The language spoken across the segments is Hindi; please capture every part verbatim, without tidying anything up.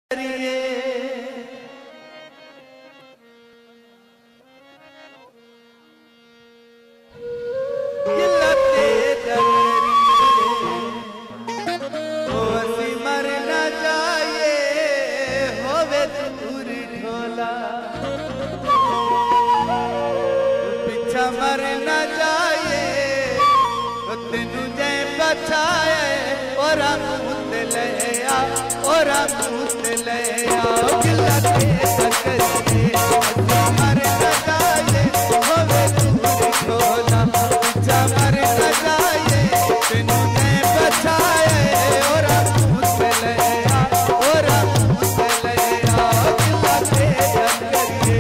मर न जाए तो तेनू जै बचाए और मुत ले आ और मुत ले आ गिला के सकते मर न जाए होवे दूर खोला पिछा मर न जाए तेनू जै बचाए और मुत ले आ और मुत ले आ गिला के सकते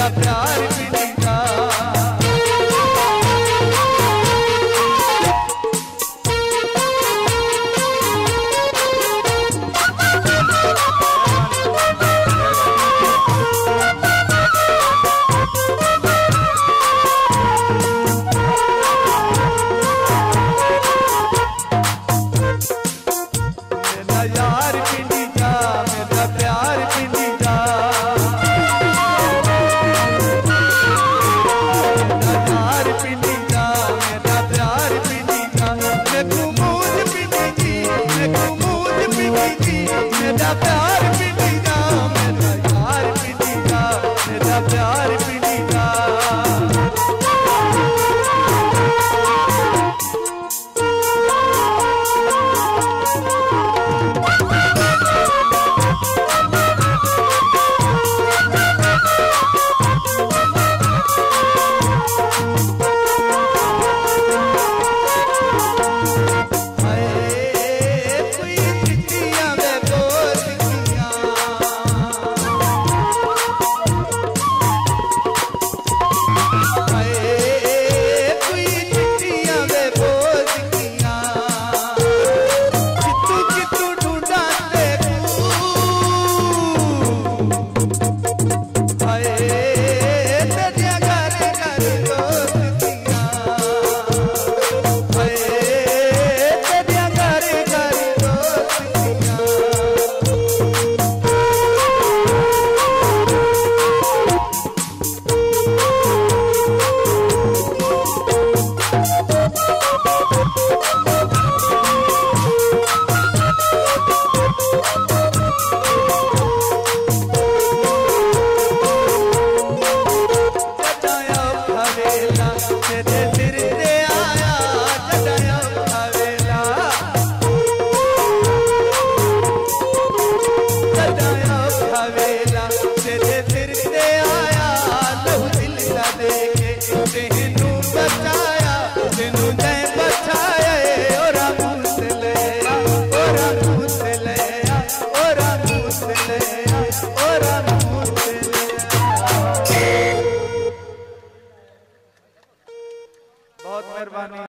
मेरा प्यार भी नहीं था। यार भी नहीं था, मेरा प्यार भी नहीं था। मेरा यार भी नहीं था, मेरा प्यार भी नहीं था। मैं कुमूद भी नहीं थी, मैं कुमूद भी नहीं थी। मेरा प्यार भी नहीं था, मेरा यार भी नहीं था, मेरा प्यार भी नहीं था। तेरे सिर से आया जटाया हवेला, जटाया हवेला। तेरे सिर से आया लहू दिल दा देके तेनू बचाया, तेनू जै बचाया। ओरा मूस लिया, ओरा मूस लिया, ओरा मूस लिया, ओरा मूस लिया। बहुत मेहरबानी।